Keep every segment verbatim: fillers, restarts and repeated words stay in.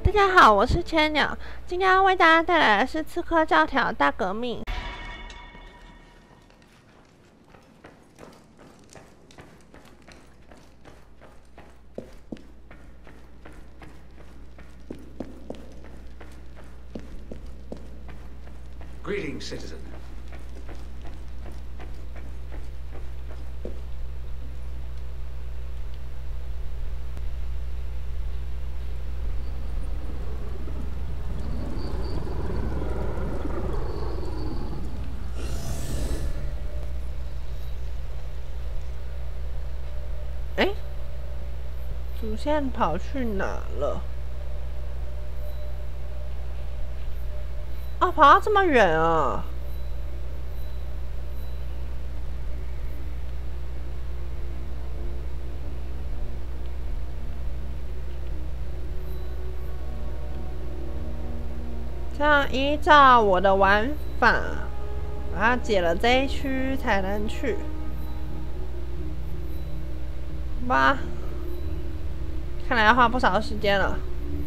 大家好，我是千鸟，今天要为大家带来的是《刺客教条：大革命》。 Greetings, citizen. “哎，主线跑去哪了？哦，跑到这么远啊！”这样依照我的玩法，把它解了这一区才能去。吧，看来要花不少时间了。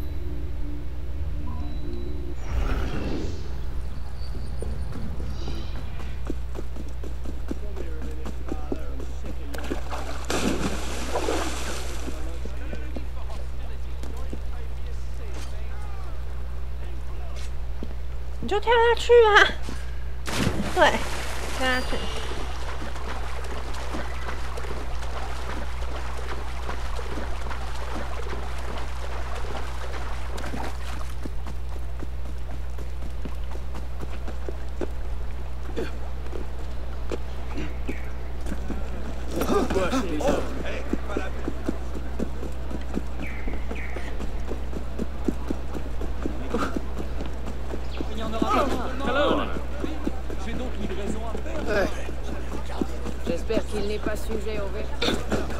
你就跳下去啊！对，跳下去。 J'espère qu'il n'est pas sujet au vertige.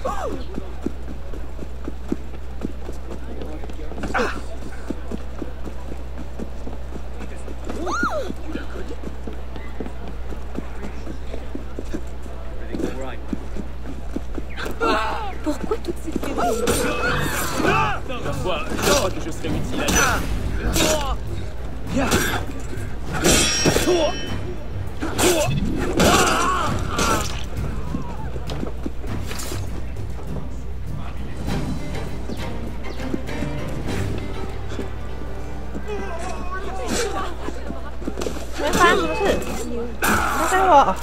Pourquoi toute cette fébrilité? Parfois, je crois que je serais utile à lui. 没发生什么事，放开我！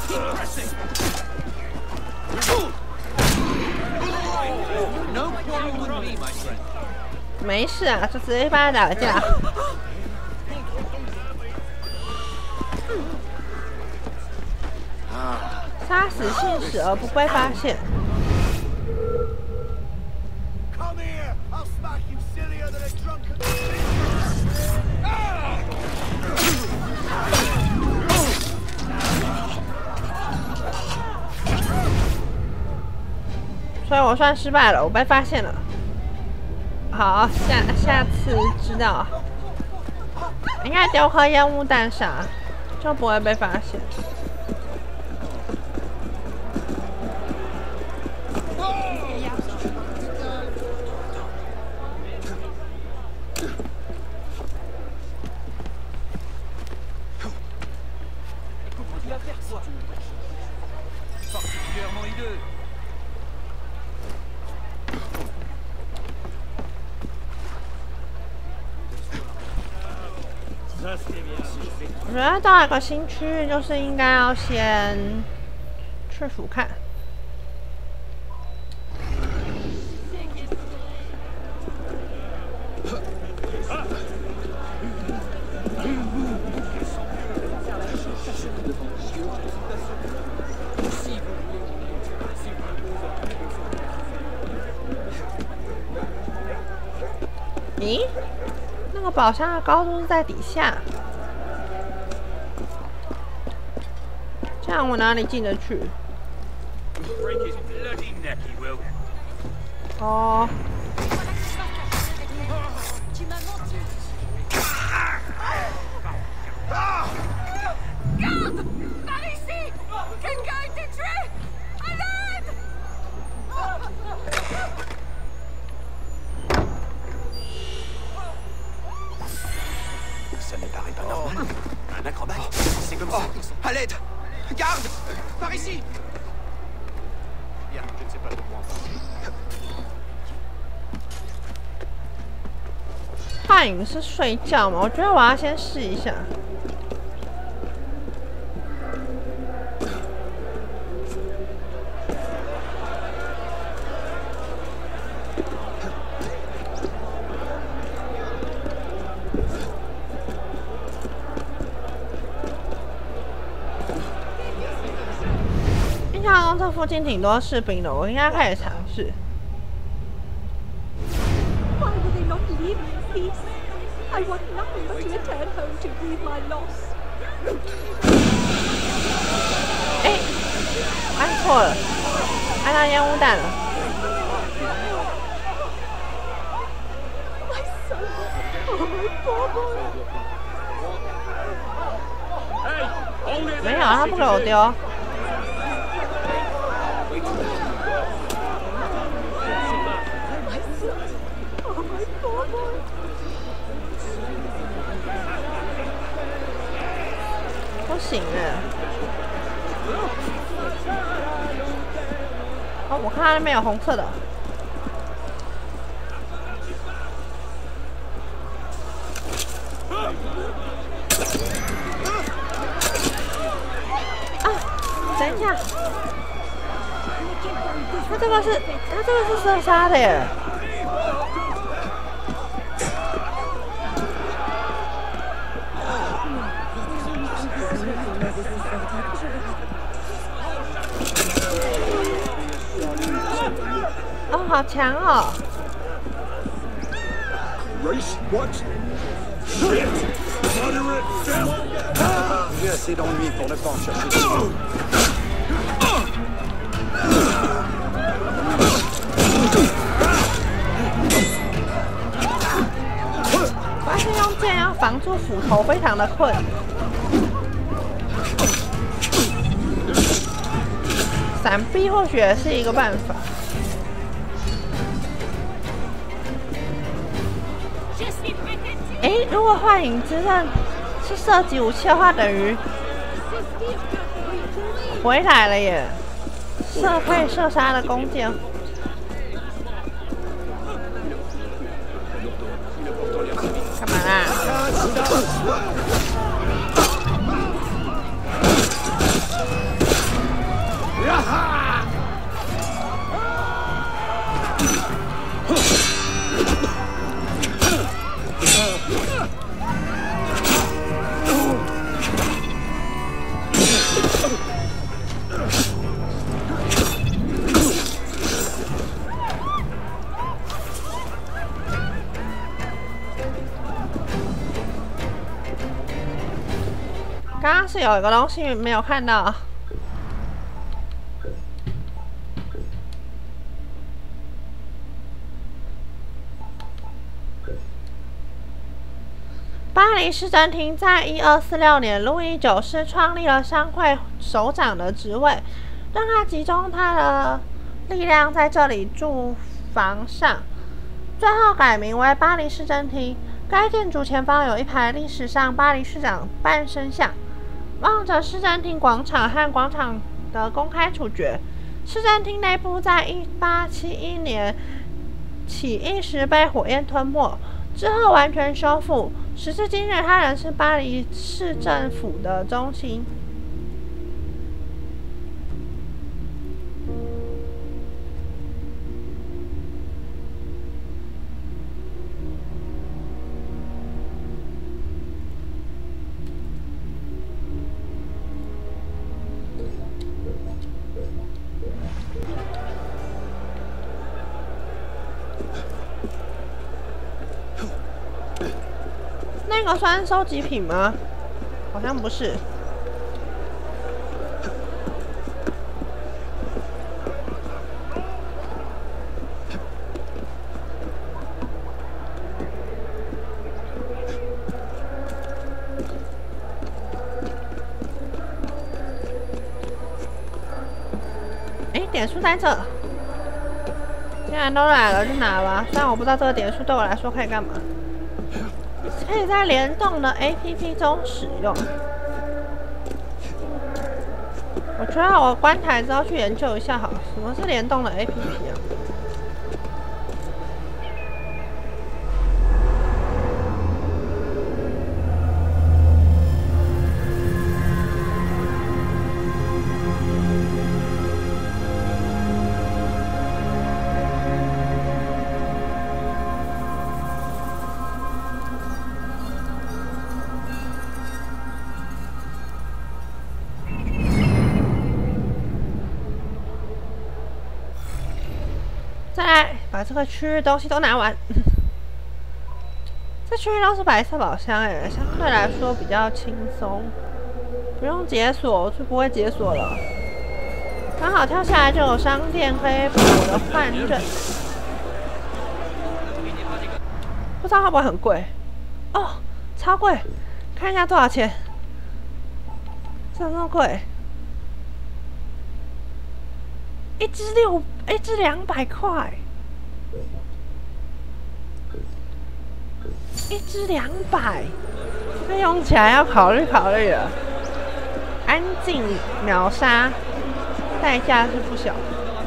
没事啊，就直接帮他打个架。杀死信使而不被发现。所以我算失败了，我被发现了。好，下下次知道，应该丢颗烟雾弹杀，就不会被发现。我觉得到一个新区域，就是应该要先去俯瞰。咦？那个宝箱的高度是在底下。这样我哪里进得去？哦。 Un acrobate, c'est comme ça. À l'aide! Garde! Par ici! Bien, je ne sais pas comment. 幻影是睡觉吗？我觉得我要先试一下。印象中这附近挺多士兵的，我应该开始尝试。 Why will they not leave me in peace? I want nothing but to return home to grieve my loss. 哎，按错了，按到烟雾弹了。 My son! Oh, my poor boy! 没有，他不给我丢。 不行哎！哦，我看他那边有红色的。啊，等一下，他这个是，他这个是射杀的耶。 哦，好强哦 Race what? Shit! Moderate fell! J'ai assez d'ennui pour ne pas en chercher. 发现用剑要防住斧头非常的困。闪避或许也是一个办法。哎，如果幻影之刃是射击武器的话，等于回来了耶！射可以射杀的弓箭。 干嘛啦？刚刚是有一个东西没有看到。巴黎市政厅在一二四六年，路易九世创立了商会首长的职位，让他集中他的力量在这里住房上，最后改名为巴黎市政厅。该建筑前方有一排历史上巴黎市长半身像。 望着市政厅广场和广场的公开处决，市政厅内部在一八七一年起义时被火焰吞没，之后完全修复。时至今日，它仍是巴黎市政府的中心。那个算是收集品吗？好像不是。哎，点数在这。既然都来了，就拿吧。虽然我不知道这个点数对我来说可以干嘛。 可以在联动的 A P P 中使用。我觉得我关台之后去研究一下好，什么是联动的 A P P 啊？再来把这个区域东西都拿完。这区域都是白色宝箱哎，相对来说比较轻松，不用解锁就不会解锁了。刚好跳下来就有商店可以补我的换刃，不知道会不会很贵哦，超贵！看一下多少钱，怎么那么贵？一只六，一只两百块，一只两百，这用起来要考虑考虑了。安静秒杀，代价是不小。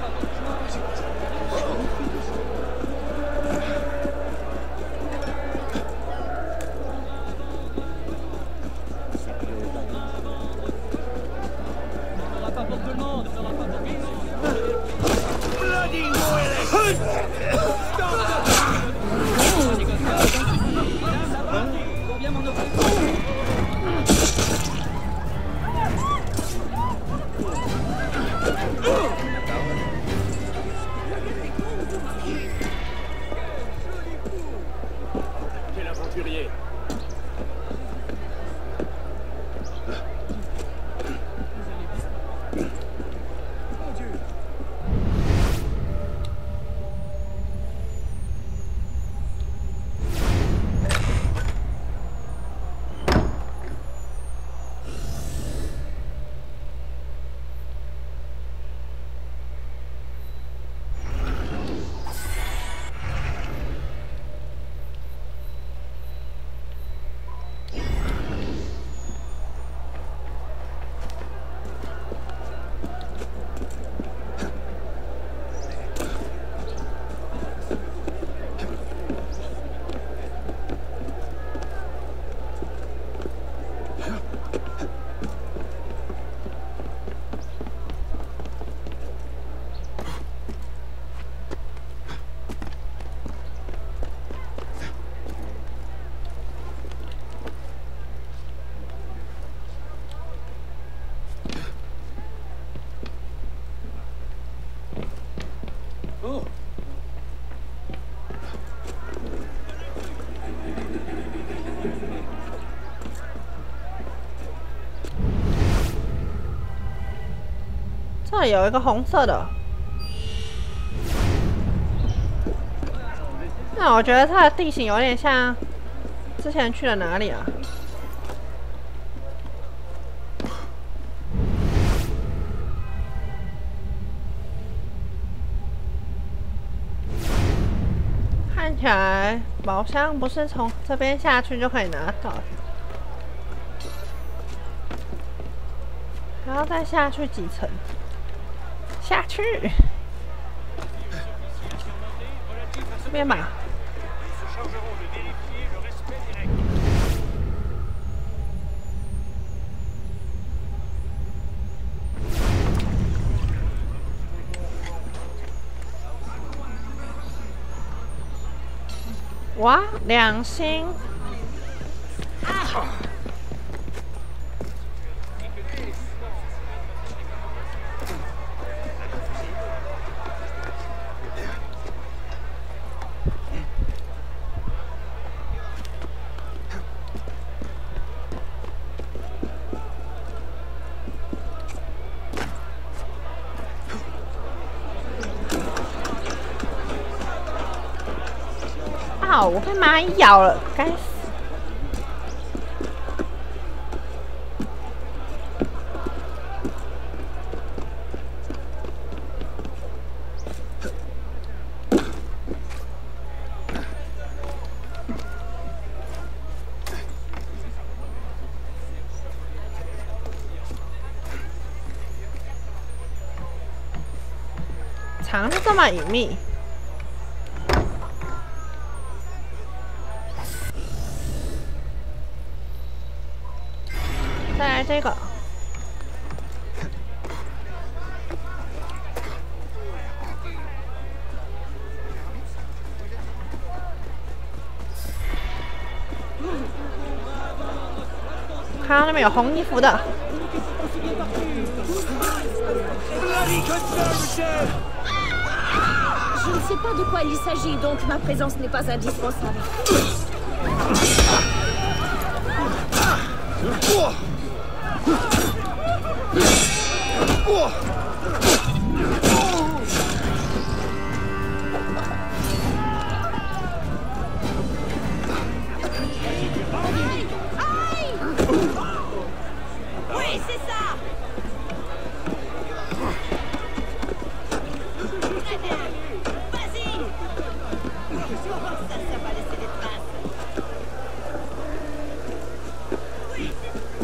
这里有一个红色的，那我觉得它的地形有点像之前去了哪里啊？看起来宝箱不是从这边下去就可以拿到，还要再下去几层。下去，这边吧。哇，两星！啊！我被蚂蚁咬了，该死！ 藏得这么隐秘。再来这个。 看到那边有红衣服的。 Je ne sais pas de quoi il s'agit, donc ma présence n'est pas indispensable. Oui, c'est ça. Très bien. Vas-y. Ça, ça va laisser des traces. Oui, c'est ça.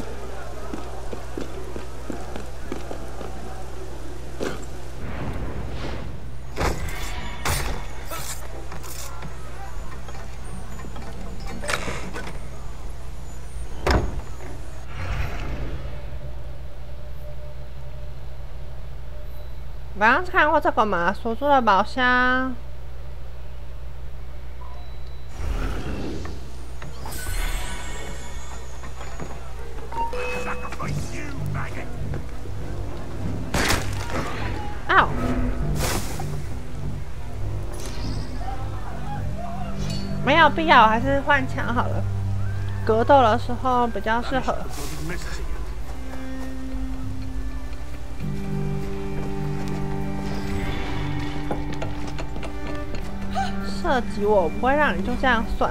晚上看过这个吗？锁住的宝箱。哦。没有必要，还是换枪好了。格斗的时候比较适合。 射击我，我不会让你就这样算。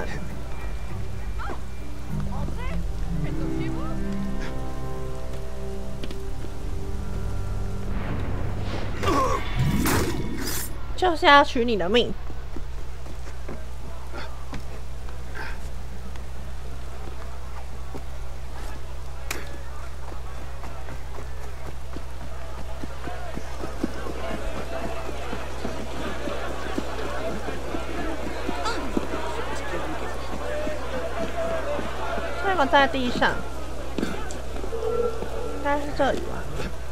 就是要取你的命。这个在地上，应该是这里吧。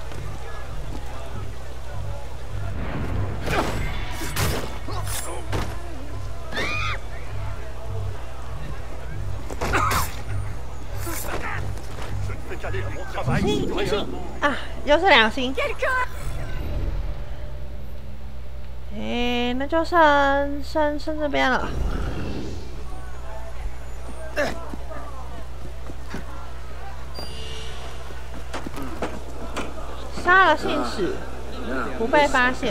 星星星啊，又是两星。诶，那就剩剩剩这边了。 杀了信使，不被发现。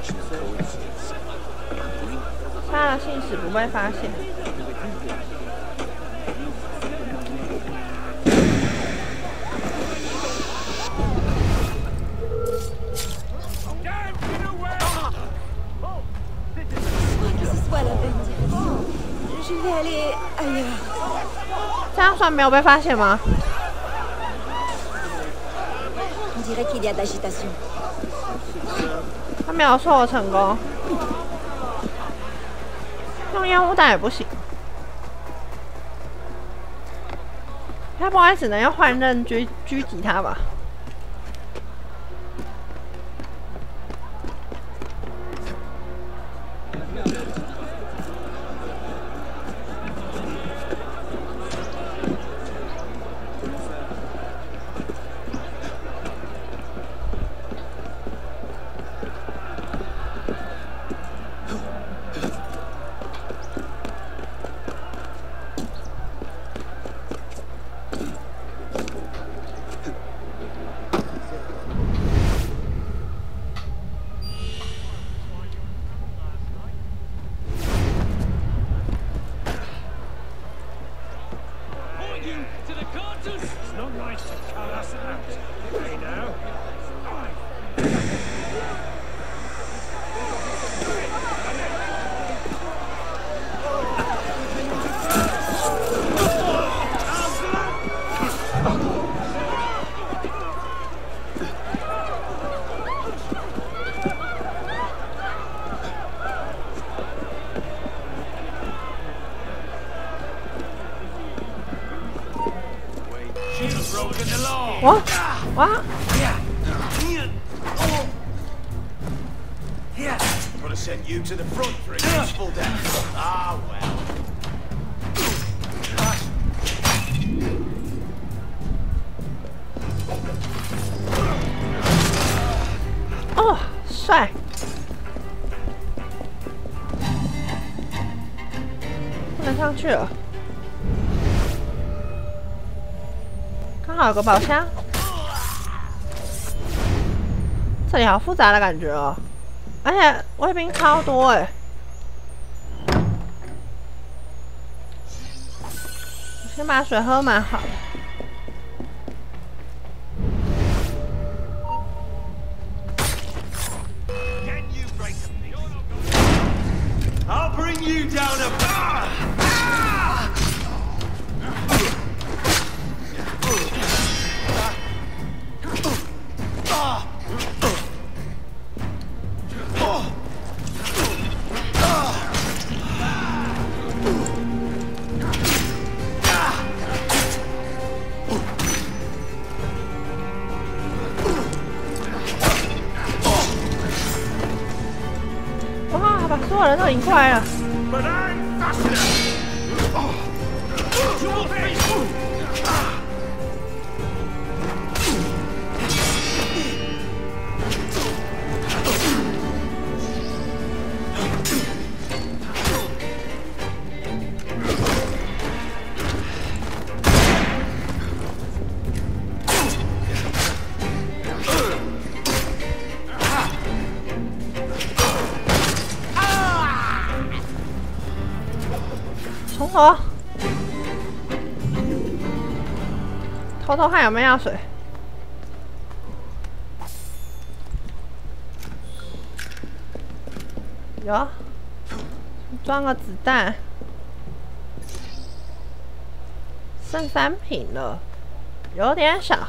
杀了信使，不被发现。这样算没有被发现吗？ 他没有说我成功，用烟雾弹也不行，该不会只能用换刃狙狙击他吧？ broken the law. 哇哇！ Could have sent you to the front for a useful death. Ah, well. 哦，帅！不能上去了。刚好有个宝箱。这里好复杂的感觉哦，而且卫兵超多哎。我先把水喝满好了。 I'll bring you down a... Ah! Ah! Wow, 把所有人都赢过来了。 But I'm faster! Your face! Ah! 从头，偷偷看有没有药水。有，装个子弹，剩三瓶了，有点少。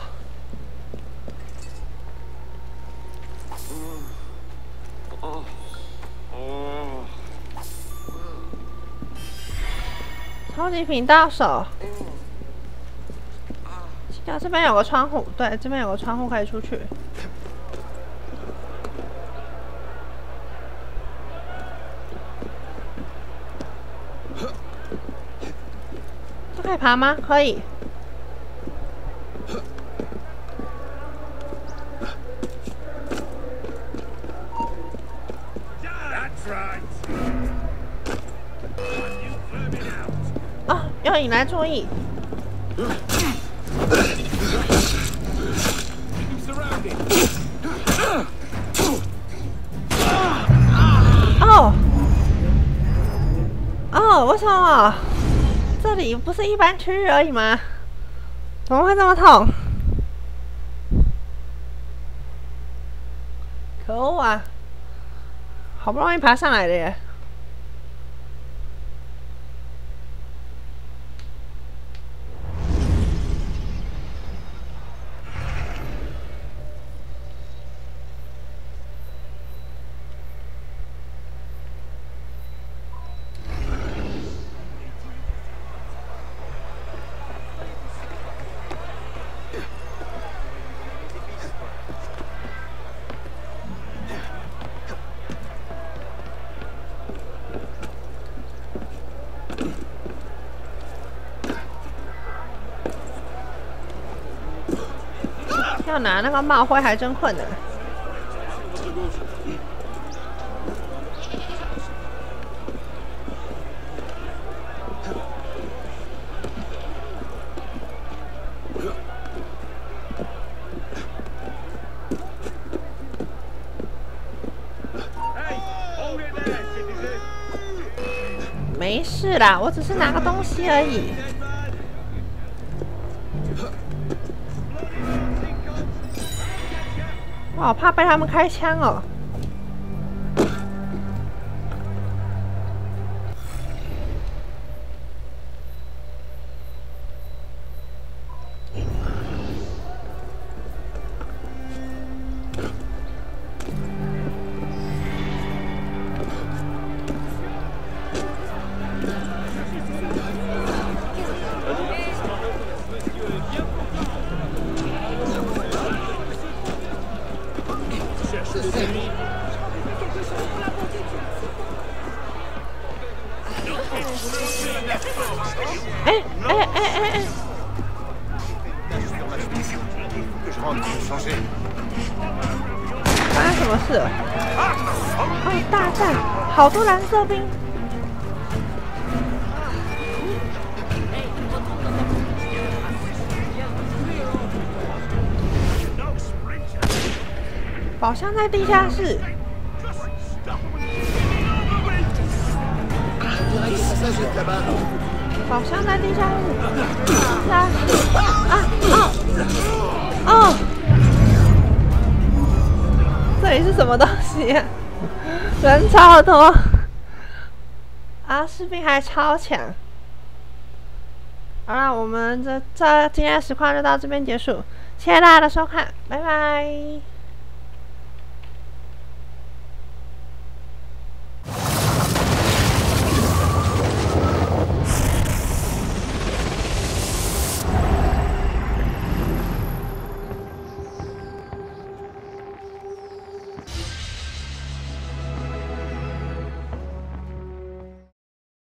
超级瓶到手。记得这边有个窗户，对，这边有个窗户可以出去。这可以爬吗？可以。哦，要引来注意。哦，哦，为什么？这里不是一般区域而已吗？怎么会这么痛？可恶啊！好不容易爬上来的耶。 要拿那个帽徽还真困难。没事啦，我只是拿个东西而已。 我好怕被他们开枪哦！ 哎哎哎哎！ 发生什么事了？哦，大战，好多蓝色兵。宝箱在地下室。宝箱在地下室。地下室。啊哦哦！ 这里是什么东西啊？人超多啊！士兵还超强。好了，我们这这今天的实况就到这边结束，谢谢大家的收看，拜拜。